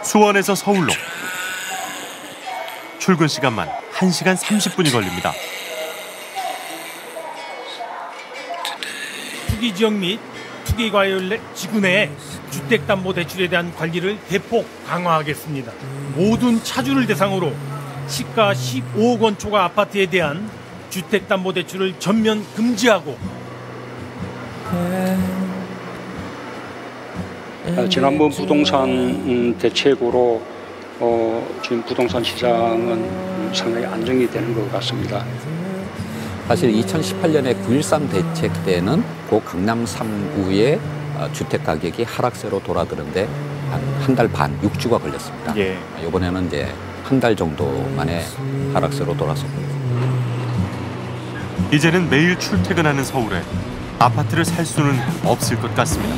수원에서 서울로 출근 시간만 1시간 30분이 걸립니다. 투기 지역 및 투기 과열 지구 내 주택담보대출에 대한 관리를 대폭 강화하겠습니다. 모든 차주를 대상으로 시가 15억 원 초과 아파트에 대한 주택담보대출을 전면 금지하고 지난번 부동산 대책으로 지금 부동산 시장은 상당히 안정이 되는 것 같습니다. 사실 2018년에 9.13 대책 때는 그 강남 3구의 주택 가격이 하락세로 돌아드는데 한 달 반, 6주가 걸렸습니다. 예. 이번에는 이제 한 달 정도 만에 하락세로 돌아섰습니다. 이제는 매일 출퇴근하는 서울에 아파트를 살 수는 없을 것 같습니다.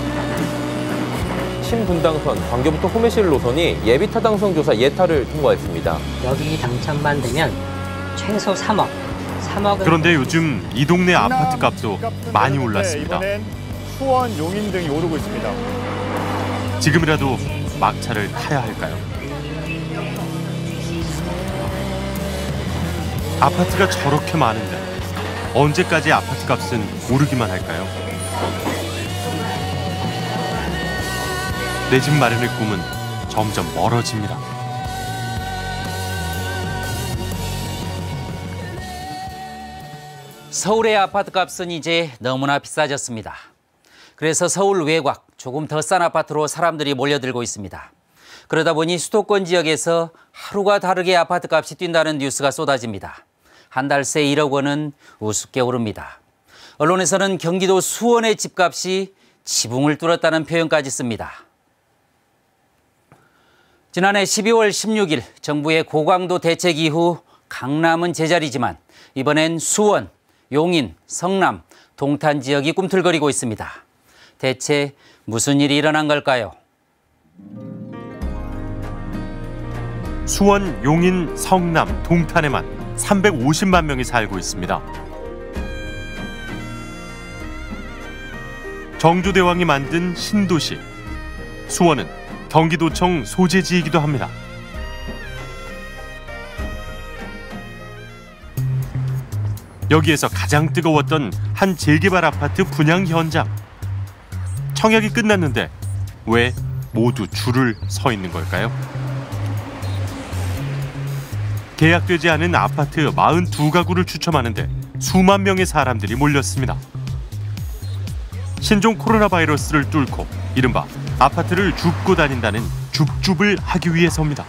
신분당선, 광교부터 호메실 노선이 예비 타당성 조사 예타를 통과했습니다. 여기 당첨만 되면 최소 3억. 그런데 요즘 이 동네 아파트 값도 많이 올랐습니다. 이번엔 수원, 용인 등이 오르고 있습니다. 지금이라도 막차를 타야 할까요? 아파트가 저렇게 많은데 언제까지 아파트 값은 오르기만 할까요? 내 집 마련의 꿈은 점점 멀어집니다. 서울의 아파트 값은 이제 너무나 비싸졌습니다. 그래서 서울 외곽 조금 더 싼 아파트로 사람들이 몰려들고 있습니다. 그러다 보니 수도권 지역에서 하루가 다르게 아파트 값이 뛴다는 뉴스가 쏟아집니다. 한 달 새 1억 원은 우습게 오릅니다. 언론에서는 경기도 수원의 집값이 지붕을 뚫었다는 표현까지 씁니다. 지난해 12월 16일 정부의 고강도 대책 이후 강남은 제자리지만 이번엔 수원, 용인, 성남, 동탄 지역이 꿈틀거리고 있습니다. 대체 무슨 일이 일어난 걸까요? 수원, 용인, 성남, 동탄에만 350만 명이 살고 있습니다. 정조대왕이 만든 신도시. 수원은 경기도청 소재지이기도 합니다. 여기에서 가장 뜨거웠던 한 재개발 아파트 분양 현장. 청약이 끝났는데 왜 모두 줄을 서 있는 걸까요? 계약되지 않은 아파트 42가구를 추첨하는데 수만 명의 사람들이 몰렸습니다. 신종 코로나 바이러스를 뚫고 이른바 아파트를 줍고 다닌다는 줍줍을 하기 위해서입니다.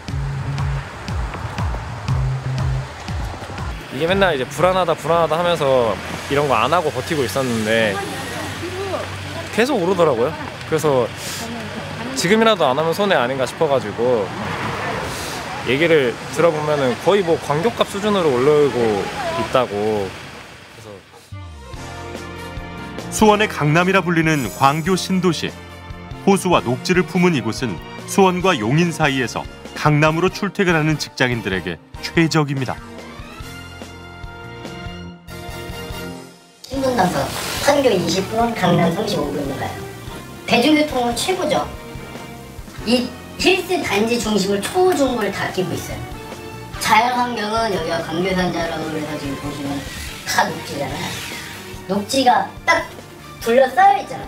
이게 맨날 이제 불안하다 하면서 이런 거 안 하고 버티고 있었는데 계속 오르더라고요. 그래서 지금이라도 안 하면 손해 아닌가 싶어가지고 얘기를 들어보면은 거의 뭐 광교값 수준으로 올라오고 있다고. 그래서 수원의 강남이라 불리는 광교 신도시. 호수와 녹지를 품은 이곳은 수원과 용인 사이에서 강남으로 출퇴근하는 직장인들에게 최적입니다. 신분당선 판교 20분, 강남 35분인가요? 대중교통은 최고죠. 이 힐스 단지 중심을 초중부를 다 끼고 있어요. 자연환경은 여기가 광교산자라고 그래서 지금 보시면 다 녹지잖아요. 녹지가 딱 둘러싸여 있잖아요.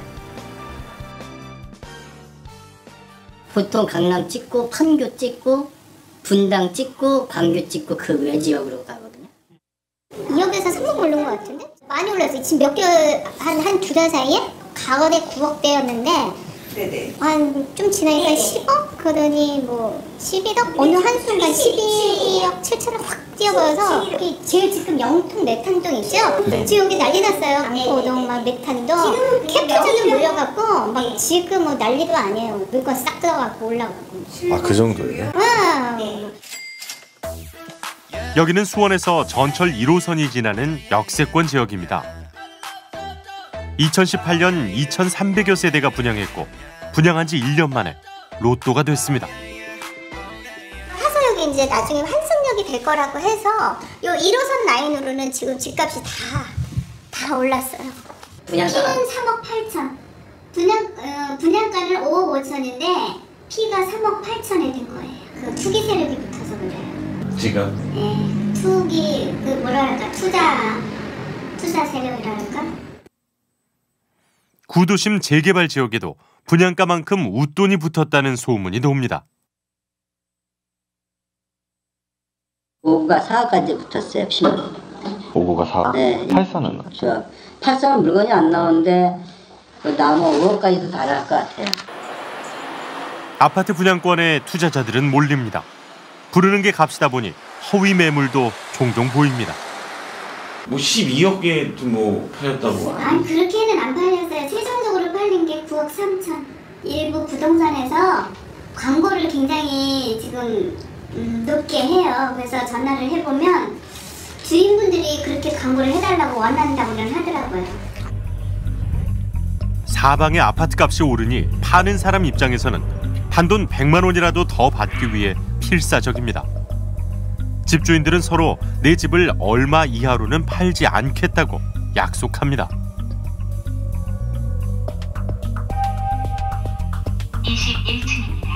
보통 강남 찍고 판교 찍고 분당 찍고 광교 찍고 그 외 지역으로 가거든요. 2억에서 3억 오른 것 같은데? 많이 올랐어요. 지금 몇 개월, 한 두 달 사이에 가을에 9억대였는데 좀 지나니까 10억? 그러더니 뭐 11억? 어느 한순간 12억 7천원 확 뛰어버려서 여기 제일 지금 영통 메탄동 있죠? 지금 여기 난리 났어요. 안포동 막 메탄동 캡처도 물려갖고 막 지금 뭐 난리도 아니에요. 물건 싹 들어가고 올라가고. 아, 그 정도예요? 여기는 수원에서 전철 1호선이 지나는 역세권 지역입니다. 2018년 2,300여 세대가 분양했고 분양한 지 1년 만에 로또가 됐습니다. 하서역이 이제 나중에 환승역이 될 거라고 해서 요 1호선 라인으로는 지금 집값이 다 올랐어요. 분양가는 3억 8천. 분양가는 5억 5천인데 피가 3억 8천에 된 거예요. 그 투기 세력이 붙어서 그래요. 지금? 네, 투기 그 뭐라 할까 투자 세력이랄까. 구도심 재개발 지역에도 분양가만큼 웃돈이 붙었다는 소문이 돕니다. 5구가 4억까지 붙었어요. 피는. 5구가 4억? 네. 8사는? 8사는 물건이 안 나오는데 나무 5억까지도 다 날 것 같아요. 아파트 분양권에 투자자들은 몰립니다. 부르는 게 값이다 보니 허위 매물도 종종 보입니다. 뭐 12억에 뭐 팔렸다고? 아니 그렇게는 안 팔렸어요. 최종적으로 팔린 게 9억 3천. 일부 부동산에서 광고를 굉장히 지금 높게 해요. 그래서 전화를 해보면 주인분들이 그렇게 광고를 해달라고 원한다고는 하더라고요. 사방에 아파트값이 오르니 파는 사람 입장에서는 단돈 100만 원이라도 더 받기 위해 필사적입니다. 집주인들은 서로 내 집을 얼마 이하로는 팔지 않겠다고 약속합니다. 21층입니다.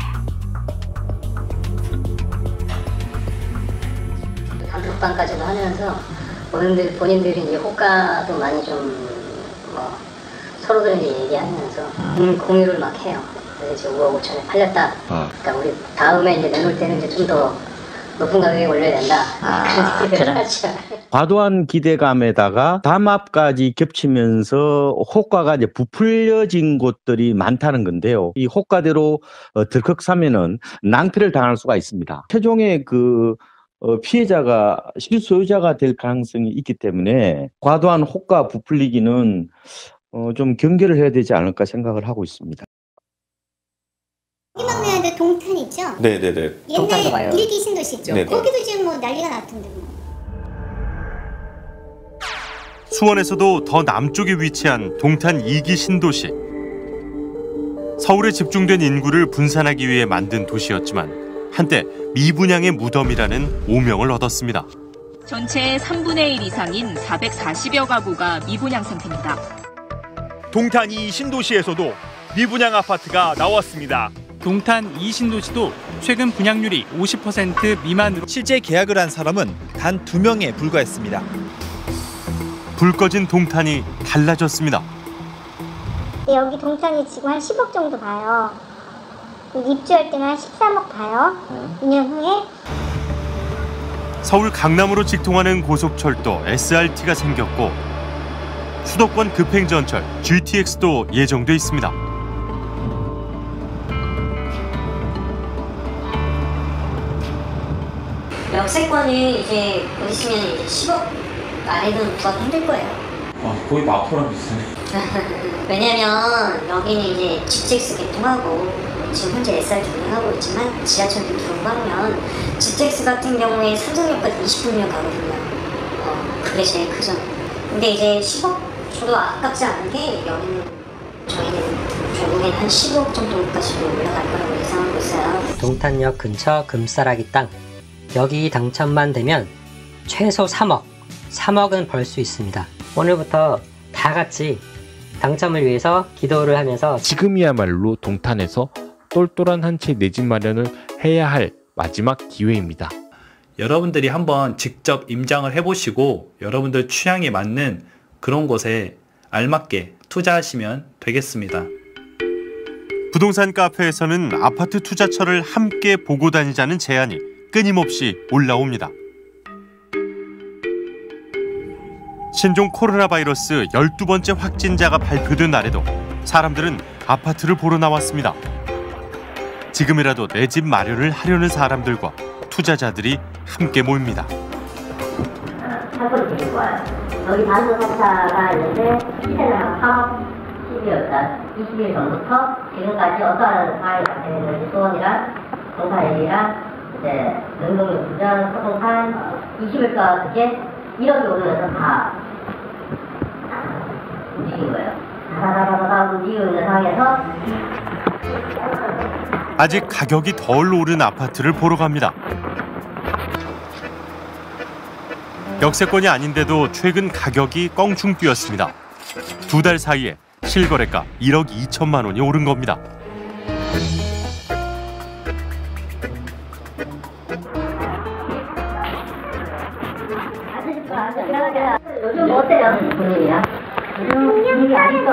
단톡방까지도 하면서 본인들이 이제 호가도 많이 좀 뭐 서로들 이제 얘기하면서 공유를 막 해요. 그래서 지금 5억 5천에 팔렸다. 그러니까 우리 다음에 이제 내놓을 때는 이제 좀 더 높은 가격에 올려야 된다. 그런 하죠. 과도한 기대감에다가 담합까지 겹치면서 호가가 이제 부풀려진 곳들이 많다는 건데요. 이 호가대로 덜컥 사면은 낭패를 당할 수가 있습니다. 최종의 그 피해자가 실소유자가 될 가능성이 있기 때문에 과도한 호가 부풀리기는 좀 경계를 해야 되지 않을까 생각을 하고 있습니다. 희망내한테 동탄 있죠? 네네네. 옛날 일기 신도시 있죠? 네네. 거기도 지금 뭐 난리가 났던데 뭐. 수원에서도 더 남쪽에 위치한 동탄 2기 신도시. 서울에 집중된 인구를 분산하기 위해 만든 도시였지만 한때 미분양의 무덤이라는 오명을 얻었습니다. 전체의 3분의 1 이상인 440여 가구가 미분양 상태입니다. 동탄 2 신도시에서도 미분양 아파트가 나왔습니다. 동탄 2 신도시도 최근 분양률이 50% 미만으로 실제 계약을 한 사람은 단 2명에 불과했습니다. 불 꺼진 동탄이 달라졌습니다. 여기 동탄이 지금 한 10억 정도 봐요. 입주할 때는 한 13억 봐요. 2년 후에. 서울 강남으로 직통하는 고속철도 SRT가 생겼고 수도권 급행전철 GTX도 예정돼 있습니다. 역세권이 이제 곧 있으면 이제 10억 안에는 구하기 힘들 거예요. 거의 마포랑 비슷하네. 왜냐면 여기는 이제 GTX 개통하고 지금 현재 SRT 운영하고 있지만 지하철도 들어가면 GTX 같은 경우에 상상력까지 20분이면 가거든요. 그게 제일 크죠. 근데 이제 10억 저도 아깝지 않은 게 여기는 저희는 결국엔 한 10억 정도까지도 올라갈 거라고 예상하고 있어요. 동탄역 근처 금싸라기 땅. 여기 당첨만 되면 최소 3억은 벌 수 있습니다. 오늘부터 다 같이 당첨을 위해서 기도를 하면서 지금이야말로 동탄에서 똘똘한 한 채 내 집 마련을 해야 할 마지막 기회입니다. 여러분들이 한번 직접 임장을 해보시고 여러분들 취향에 맞는 그런 곳에 알맞게 투자하시면 되겠습니다. 부동산 카페에서는 아파트 투자처를 함께 보고 다니자는 제안이 끊임없이 올라옵니다. 신종 코로나 바이러스 12번째 확진자가 발표된 날에도 사람들은 아파트를 보러 나왔습니다. 지금이라도 내 집 마련을 하려는 사람들과 투자자들이 함께 모입니다. 사고를 드리고 와요. 여기 단독사차가 있는데 시세는 3억 10이었다. 20일 전부터 지금까지 어떠한 사항이 발생했는지 수원이랑 동탄이랑 이제 능동역 부전, 서동탄 20일과 그게 1억이 오르면서 다 움직인 거예요. 다다다다다 움직이고 있는 상황에서 아직 가격이 덜 오른 아파트를 보러 갑니다. 역세권이 아닌데도 최근 가격이 껑충 뛰었습니다. 2달 사이에 실거래가 1억 2천만 원이 오른 겁니다. 어때요? 분위기야? 분위기 아직도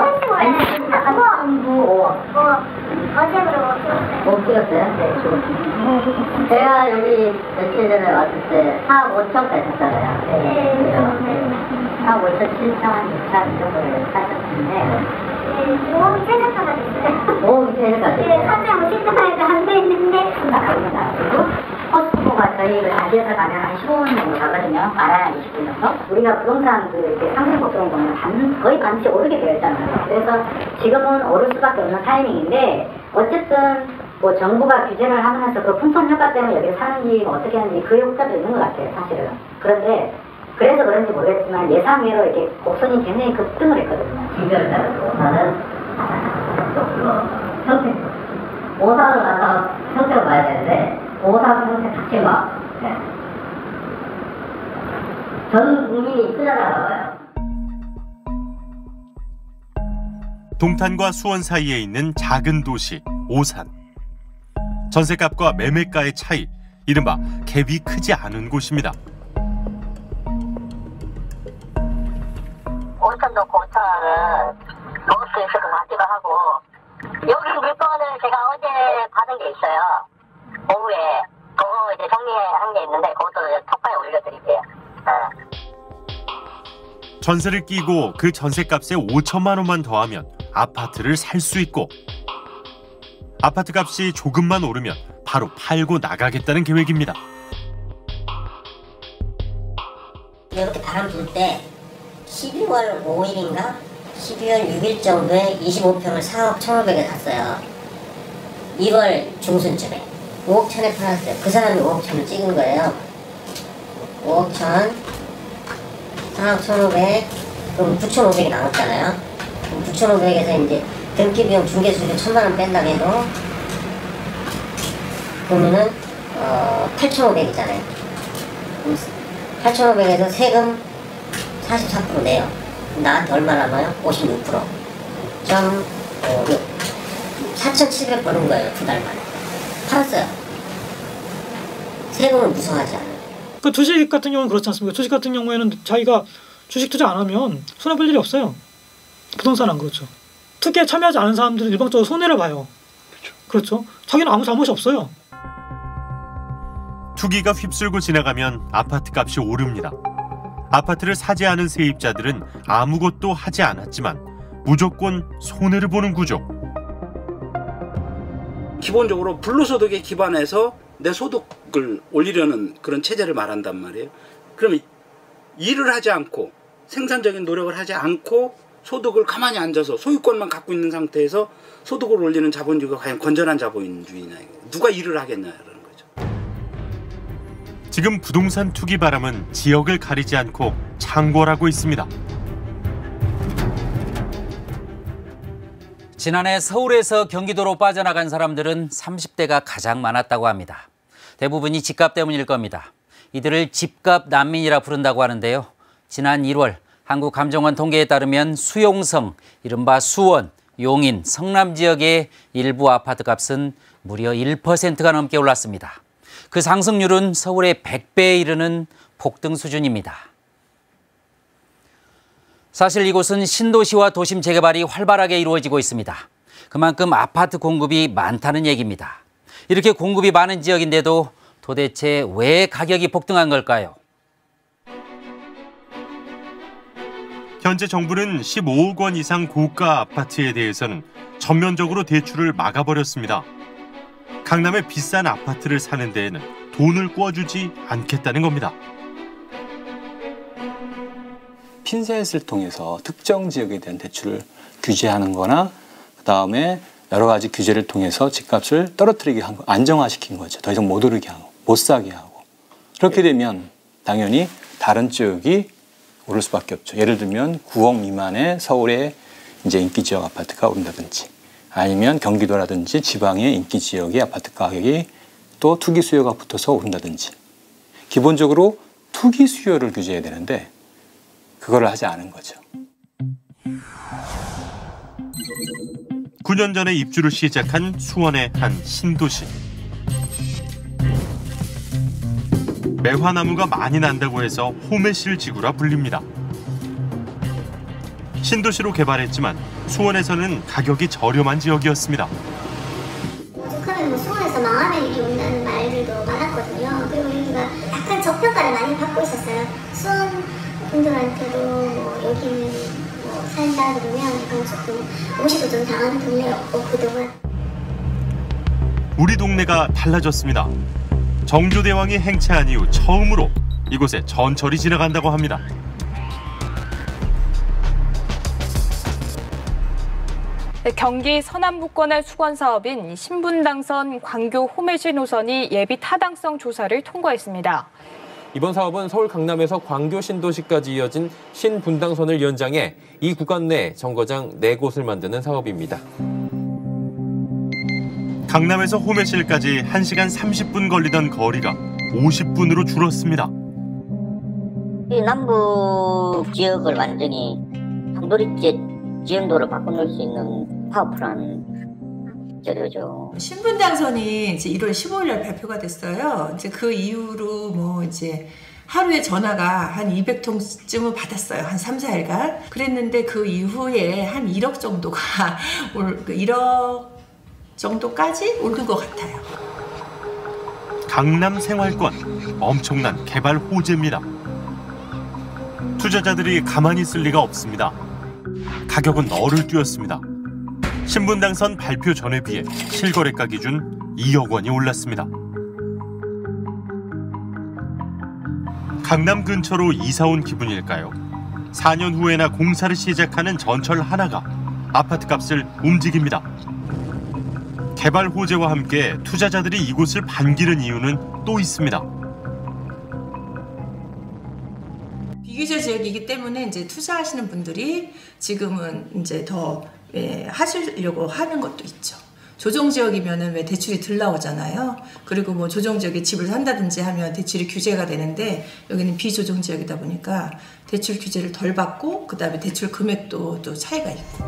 어제 못 찍었어요? 네. 제가 여기 며칠 전에 왔을 때 4억 5천까지 샀잖아요. 네. 4억 5천 7천 6천 정도를 사셨는데 5억이 최저가가 됐어요. 5억이 최저가 됐어요? 네, 450,000원에도 안 됐는데 코스트코가 저희를 다시해서 가면 한 15분 정도 가거든요. 말하는 20분 정도. 우리가 부동산 상승 걱정을 보면 거의 반드시 오르게 되어 있잖아요. 그래서 지금은 오를 수밖에 없는 타이밍인데 어쨌든 뭐 정부가 규제를 하면서 그 풍선 효과 때문에 여기 사는지 뭐 어떻게 하는지 그 효과도 있는 것 같아요, 사실은. 그런데 그래서 그런지 모르겠지만 예상외로 이렇게 곡선이 굉장히 급등을 했거든요. 지표를 따라서 나는 형태, 오사를 갖다가 형태로 봐야 되는데 오사 형태 자체가 전 국민이 투자자가 봐요. 동탄과 수원 사이에 있는 작은 도시 오산. 전셋값과 매매가의 차이, 이른바 갭이 크지 않은 곳입니다. 오천도 고천은 먹을 수 있을 것 같기도 하고 여기 물건을 제가 어제 받은 게 있어요. 오후에 그거 이제 정리한 게 있는데 그것도 톡방에 올려드릴게요. 전세를 끼고 그 전셋값에 5천만 원만 더하면 아파트를 살 수 있고 아파트 값이 조금만 오르면 바로 팔고 나가겠다는 계획입니다. 이렇게 바람 불 때 12월 5일인가 12월 6일 정도에 25평을 4억 1,500에 샀어요. 1월 중순쯤에 5억 1,000에 팔았어요. 그 사람이 5억 1,000을 찍은 거예요. 5억 1,000, 4억 1,500, 그럼 9,500이 남았잖아요. 9,500에서 이제 등기 비용 중개수수료 1,000만 원 뺀다고 해도 그러면은 8,500이잖아요. 8,500에서 세금 44% 내요. 나한테 얼마 남아요? 56%. 4,700 버는 거예요. 2달 만에. 팔았어요. 세금을 무서워하지 않아요. 그 주식 같은 경우는 그렇지 않습니까? 주식 같은 경우에는 자기가 주식 투자 안 하면 손해볼 일이 없어요. 부동산은 안 그렇죠. 투기에 참여하지 않은 사람들은 일방적으로 손해를 봐요. 그렇죠. 자기는 아무 잘못이 없어요. 투기가 휩쓸고 지나가면 아파트 값이 오릅니다. 아파트를 사지 않은 세입자들은 아무것도 하지 않았지만 무조건 손해를 보는 구조. 기본적으로 불로소득에 기반해서 내 소득을 올리려는 그런 체제를 말한단 말이에요. 그러면 일을 하지 않고 생산적인 노력을 하지 않고 소득을 가만히 앉아서 소유권만 갖고 있는 상태에서 소득을 올리는 자본주의가 과연 건전한 자본주의냐. 누가 일을 하겠냐라는 거죠. 지금 부동산 투기 바람은 지역을 가리지 않고 창궐하고 있습니다. 지난해 서울에서 경기도로 빠져나간 사람들은 30대가 가장 많았다고 합니다. 대부분이 집값 때문일 겁니다. 이들을 집값 난민이라 부른다고 하는데요. 지난 1월 한국감정원 통계에 따르면 수용성, 이른바 수원, 용인, 성남 지역의 일부 아파트값은 무려 1%가 넘게 올랐습니다. 그 상승률은 서울의 100배에 이르는 폭등 수준입니다. 사실 이곳은 신도시와 도심 재개발이 활발하게 이루어지고 있습니다. 그만큼 아파트 공급이 많다는 얘기입니다. 이렇게 공급이 많은 지역인데도 도대체 왜 가격이 폭등한 걸까요? 현재 정부는 15억 원 이상 고가 아파트에 대해서는 전면적으로 대출을 막아버렸습니다. 강남의 비싼 아파트를 사는 데에는 돈을 꿔주지 않겠다는 겁니다. 핀셋을 통해서 특정 지역에 대한 대출을 규제하는 거나 그다음에 여러 가지 규제를 통해서 집값을 떨어뜨리게 한 거, 안정화시킨 거죠. 더 이상 못 오르게 하고 못 사게 하고. 그렇게 되면 당연히 다른 지역이 오를 수밖에 없죠. 예를 들면 9억 미만의 서울의 이제 인기 지역 아파트가 오른다든지 아니면 경기도라든지 지방의 인기 지역의 아파트 가격이 또 투기 수요가 붙어서 오른다든지. 기본적으로 투기 수요를 규제해야 되는데 그거를 하지 않은 거죠. 9년 전에 입주를 시작한 수원의 한 신도시. 매화나무가 많이 난다고 해서 호메실 지구라 불립니다. 신도시로 개발했지만 수원에서는 가격이 저렴한 지역이었습니다. 오죽하면 뭐 수원에서 망하면 이렇게 온다는 말들도 많았거든요. 그리고 우리가 약간 저평가를 많이 받고 있었어요. 수원 분들한테도 뭐 여기는 뭐 살다 그러면 약간 조금 무시도 좀 당하는 동네였고 그동안. 우리 동네가 달라졌습니다. 정조대왕이 행차한 이후 처음으로 이곳에 전철이 지나간다고 합니다. 경기 서남부권의 수건 사업인 신분당선 광교 호매시 노선이 예비 타당성 조사를 통과했습니다. 이번 사업은 서울 강남에서 광교 신도시까지 이어진 신분당선을 연장해 이 구간 내 정거장 4곳을 만드는 사업입니다. 강남에서 호매실까지 1시간 30분 걸리던 거리가 50분으로 줄었습니다. 이 남북 지역을 완전히 장도리째 지형도로 바꿔놓을 수 있는 파워풀한 재료죠. 신분당선이 이제 1월 15일 발표가 됐어요. 이제 그 이후로 뭐 이제 하루에 전화가 한 200통쯤은 받았어요. 한 3, 4일간. 그랬는데 그 이후에 한 1억 정도가 1억 정도까지 오른 것 같아요. 강남 생활권, 엄청난 개발 호재입니다. 투자자들이 가만히 있을 리가 없습니다. 가격은 너를 뛰었습니다. 신분당선 발표 전에 비해 실거래가 기준 2억 원이 올랐습니다. 강남 근처로 이사 온 기분일까요? 4년 후에나 공사를 시작하는 전철 하나가 아파트값을 움직입니다. 개발 호재와 함께 투자자들이 이곳을 반기는 이유는 또 있습니다. 비규제 지역이기 때문에 이제 투자하시는 분들이 지금은 이제 더 하시려고 하는 것도 있죠. 조정 지역이면은 왜 대출이 덜 나오잖아요. 그리고 뭐 조정 지역에 집을 산다든지 하면 대출이 규제가 되는데 여기는 비조정 지역이다 보니까 대출 규제를 덜 받고 그다음에 대출 금액도 또 차이가 있고.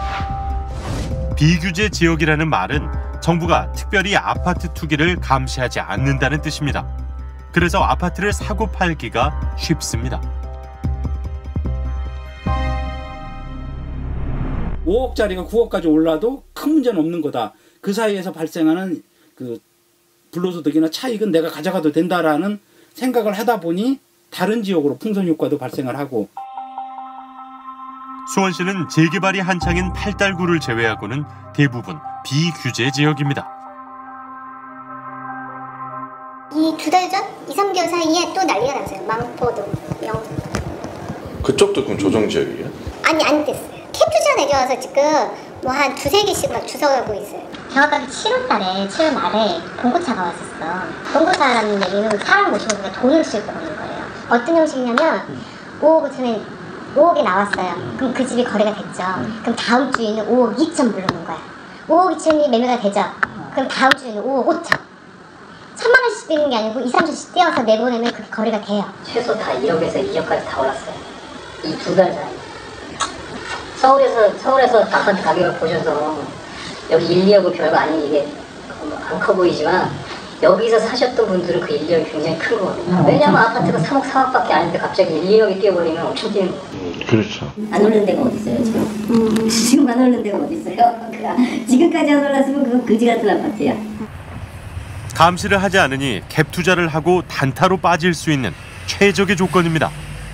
비규제 지역이라는 말은 정부가 특별히 아파트 투기를 감시하지 않는다는 뜻입니다. 그래서 아파트를 사고 팔기가 쉽습니다. 5억짜리가 9억까지 올라도 큰 문제는 없는 거다. 그 사이에서 발생하는 그 불로소득이나 차익은 내가 가져가도 된다라는 생각을 하다 보니 다른 지역으로 풍선 효과도 발생을 하고. 수원시는 재개발이 한창인 팔달구를 제외하고는 대부분 비규제 지역입니다. 이 2달 전, 2, 3개월 사이에 또 난리가 났어요. 망포도, 영도. 그쪽도 그럼 조정지역이에요? 아니, 안 됐어요. 캡투자 내려와서 지금 뭐 한 2-3개씩 막 주워가고 있어요. 정확하게 7월 말에 봉고차가 왔었어. 봉고차라는 얘기는 사람 모시고 그냥 돈을 싣고 오는 거예요. 어떤 형식이냐면 5억 5천에 5억이 나왔어요. 그럼 그 집이 거래가 됐죠. 그럼 다음 주에는 5억 2천 부르는 거야. 5억 2천이 매매가 되죠. 그럼 다음 주에는 5억 5천. 1,000만 원씩 뛰는 게 아니고 2, 3천씩 떼어서 내보내면 그게 거래가 돼요. 최소 다 1억에서 2억까지 다 올랐어요. 이 2달 사이. 서울에서 아파트 가격을 보셔서 여기 1, 2억은 별거 아닌 이게 안 커 보이지만 여기서 사셨던 분들은 그 1억이 굉장히 큰 거거든요. 왜냐면 아파트가 3억, 4억밖에 아닌데 갑자기 1, 2억이 뛰어버리면 엄청 뛰는 거예요. 그렇죠. 안 오르는 데가 어디 있어요 지금? 지금 안 오르는 데가 어디 있어요? 지금까지 안 올랐으면 그건 거지 같은 아파트야. 감시를 하지 않으니 갭 투자를 하고 단타로 빠질 수 있는 최적의 조건입니다.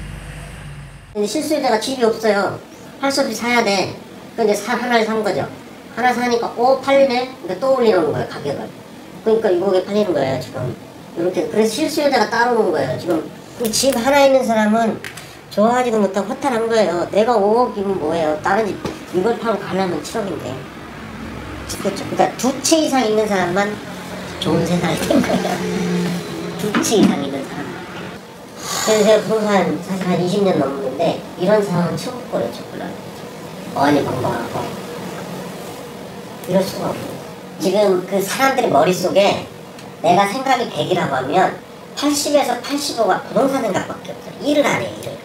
실수요자가 집이 없어요. 할 수 없이 사야 돼. 근데 하나를 산 거죠. 하나 사니까 팔리네? 근데 또 올리는 거예요, 가격을. 그러니까 6억에 팔리는 거예요, 지금. 이렇게. 그래서 실수요자가 따로 오는 거예요, 지금. 집 하나 있는 사람은 좋아하지도 못하고 허탈한 거예요. 내가 5억이면 뭐예요? 다른 집 이걸 팔고 가려면 7억인데. 그렇죠. 그러니까 2채 이상 있는 사람만 좋은 세상이 된 거예요. 2채 이상 있는 사람. 그래서 제가 부동산 사실 한 20년 넘었는데 이런 상황은 처음 보였죠. 어안이 건강하고 이럴 수가 없고 지금 그 사람들의 머릿속에 내가 생각이 100이라고 하면 80에서 85가 부동산 생각밖에 없어요. 일을 안 해, 일을.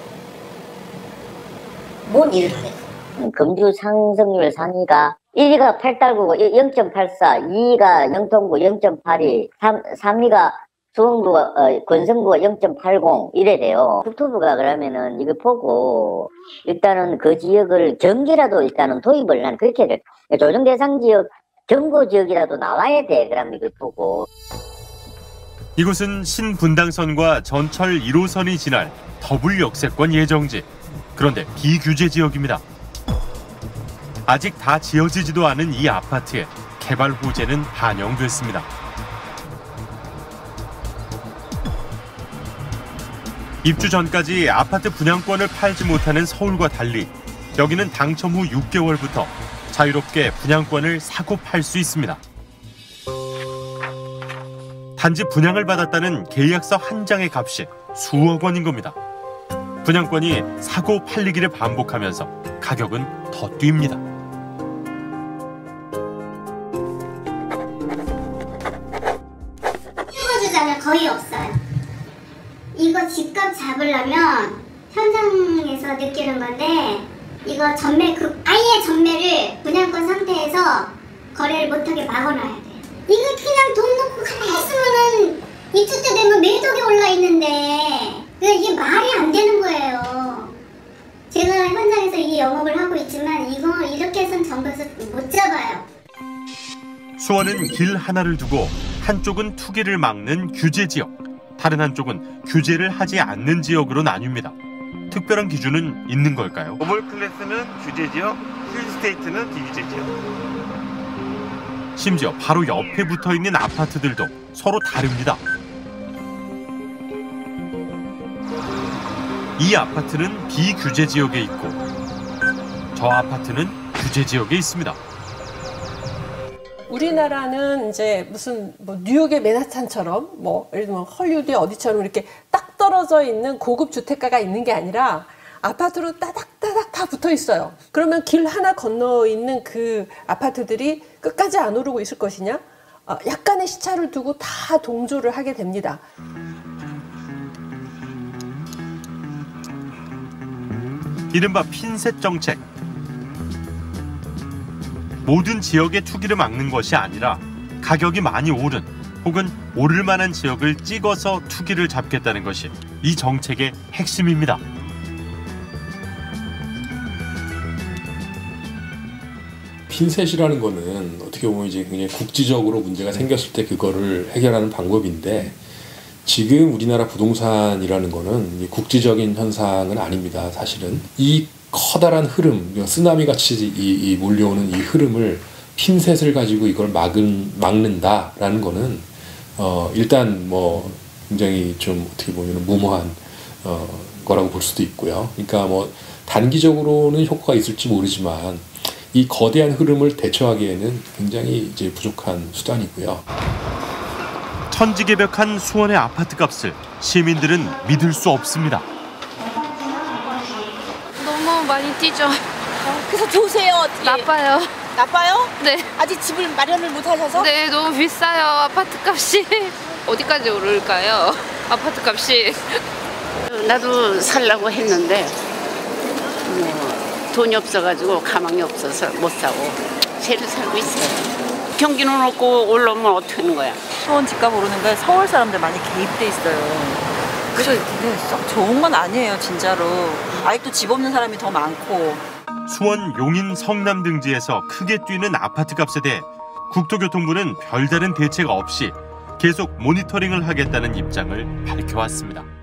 뭔 일을 하겠어. 금주 상승률 상위가 1위가 8달구고 0.84, 2위가 영통구 0.82, 3위가 수원구가 권성구가 0.80 이래 돼요. 국토부가 그러면은 이거 보고 일단은 그 지역을 경기라도 일단은 도입을 난 그렇게 돼. 조정 대상 지역 경고 지역이라도 나와야 돼. 그럼 이거 보고. 이곳은 신분당선과 전철 1호선이 지날 더블 역세권 예정지. 그런데 비규제 지역입니다. 아직 다 지어지지도 않은 이 아파트에 개발 호재는 반영됐습니다. 입주 전까지 아파트 분양권을 팔지 못하는 서울과 달리 여기는 당첨 후 6개월부터 자유롭게 분양권을 사고 팔 수 있습니다. 단지 분양을 받았다는 계약서 한 장의 값이 수억 원인 겁니다. 분양권이 사고 팔리기를 반복하면서 가격은 더 뜁니다. 실거주자는 거의 없어요. 이거 집값 잡으려면 현장에서 느끼는 건데 이거 아예 전매를 분양권 상태에서 거래를 못하게 막아놔야 돼요. 이거 그냥 돈 넣고 가만히 있으면은 입주때 되면 매덕이 올라 있는데 이게 말이 안 되는 거예요. 제가 현장에서 이 영업을 하고 있지만 이거 이렇게 해서는 정부에서 못 잡아요. 수원은 길 하나를 두고 한쪽은 투기를 막는 규제 지역, 다른 한쪽은 규제를 하지 않는 지역으로 나뉩니다. 특별한 기준은 있는 걸까요? 오몰 클래스는 규제 지역, 힐스테이트는 비규제 지역. 심지어 바로 옆에 붙어있는 아파트들도 서로 다릅니다. 이 아파트는 비규제 지역에 있고 저 아파트는 규제 지역에 있습니다. 우리나라는 이제 무슨 뉴욕의 맨하탄처럼 예를 들면 헐리우드의 어디처럼 이렇게 딱 떨어져 있는 고급 주택가가 있는 게 아니라 아파트로 따닥따닥 다 붙어 있어요. 그러면 길 하나 건너 있는 그 아파트들이 끝까지 안 오르고 있을 것이냐? 약간의 시차를 두고 다 동조를 하게 됩니다. 이른바 핀셋 정책. 모든 지역의 투기를 막는 것이 아니라 가격이 많이 오른 혹은 오를 만한 지역을 찍어서 투기를 잡겠다는 것이 이 정책의 핵심입니다. 핀셋이라는 거는 어떻게 보면 이제 굉장히 국지적으로 문제가 생겼을 때 그거를 해결하는 방법인데 지금 우리나라 부동산이라는 거는 국지적인 현상은 아닙니다. 사실은 이 커다란 흐름, 쓰나미 같이 몰려오는 이 흐름을 핀셋을 가지고 이걸 막는다라는 거는 일단 굉장히 좀 어떻게 보면 무모한 거라고 볼 수도 있고요. 그러니까 단기적으로는 효과가 있을지 모르지만 이 거대한 흐름을 대처하기에는 굉장히 이제 부족한 수단이고요. 천지개벽한 수원의 아파트 값을 시민들은 믿을 수 없습니다. 너무 많이 뛰죠. 그래서 좋으세요? 어떻게? 나빠요. 나빠요? 네. 아직 집을 마련을 못 하셔서? 네, 너무 비싸요. 아파트 값이. 어디까지 오를까요? 아파트 값이. 나도 살라고 했는데 돈이 없어가지고 가망이 없어서 못 사고 새로 살고 있어요. 경기는 없고 올라오면 어떻게 하는 거야? 수원 집값 오르는 게 서울 사람들 많이 개입돼 있어요. 그래서 썩 좋은 건 아니에요, 진짜로. 아직도 집 없는 사람이 더 많고. 수원, 용인, 성남 등지에서 크게 뛰는 아파트 값에 대해 국토교통부는 별다른 대책 없이 계속 모니터링을 하겠다는 입장을 밝혀왔습니다.